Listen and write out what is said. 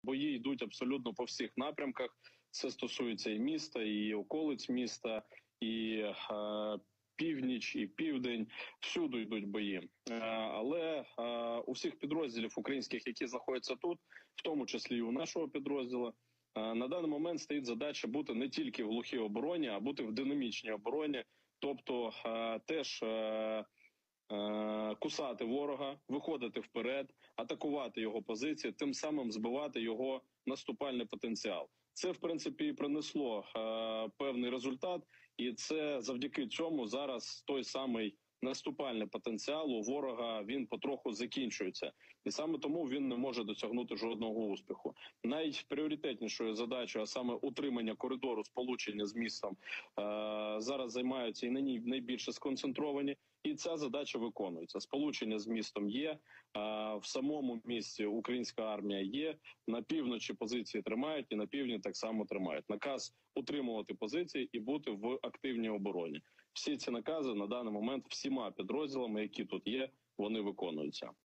Бої йдуть абсолютно по всіх напрямках. Це стосується і міста, і околиць міста, і північ, і південь. Всюди йдуть бої. Але у всіх підрозділів українських, які знаходяться тут, в тому числі і у нашого підрозділу, на даний момент стоїть задача бути не тільки в глухій обороні, а бути в динамічній обороні. Тобто теж кусати ворога, виходити вперед, атакувати його позиції, тим самим збивати його наступальний потенціал. Це, в принципі, і принесло певний результат, і це завдяки цьому зараз той самий наступальний потенціал у ворога, він потроху закінчується. І саме тому він не може досягнути жодного успіху. Найпріоритетнішою задачею, а саме утримання коридору сполучення з містом, зараз займаються і на ній найбільше сконцентровані. І ця задача виконується. Сполучення з містом є, в самому місті українська армія є, на півночі позиції тримають і на півдні так само тримають. Наказ утримувати позиції і бути в активній обороні. Всі ці накази на даний момент всіма підрозділами, які тут є, вони виконуються.